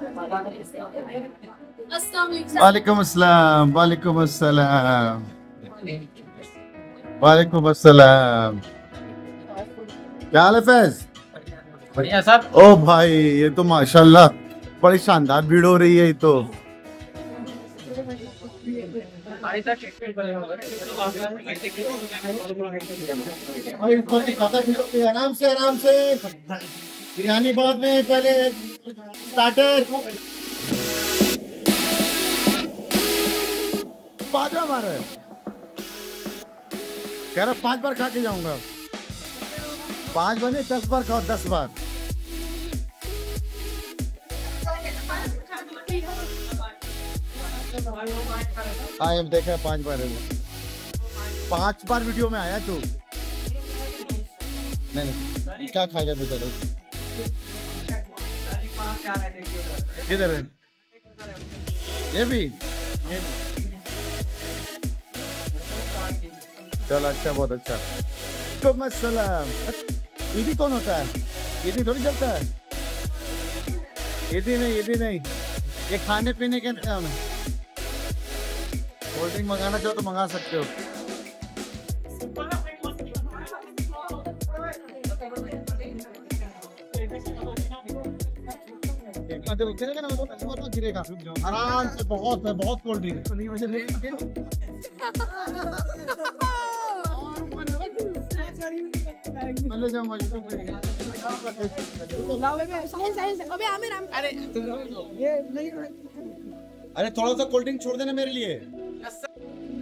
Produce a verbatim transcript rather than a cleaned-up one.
वालेकुम अस्सलाम, वालेकुम अस्सलाम, वालेकुम अस्सलाम। क्या हाल है फैज? बढ़िया साहब। ओ भाई ये तो माशाल्लाह बड़ी शानदार भीड़ हो रही है। ये तो आराम से आराम से, बिरयानी बाद में, पहले स्टार्टर। पाँच बार मार रहे कह रहा पांच बार खा के जाऊंगा। पांच बने दस बार खाओ, दस बार। हाँ देखा है पांच बार है वो। पांच बार वीडियो में आया तू। नहीं नहीं क्या खाएगा तू? चलो किधर है ये भी? चलो अच्छा, बहुत अच्छा। तो मसलाम ईदी कौन होता है? ईदी थोड़ी चलता है। ईदी नहीं, ईदी नहीं, ये खाने पीने के नाम है। कोल्ड ड्रिंक मंगाना चाहो तो मंगा सकते हो। गिरेगा आराम से, बहुत है, बहुत कोल्ड ड्रिंक। अरे थोड़ा सा कोल्ड ड्रिंक छोड़ देना मेरे लिए।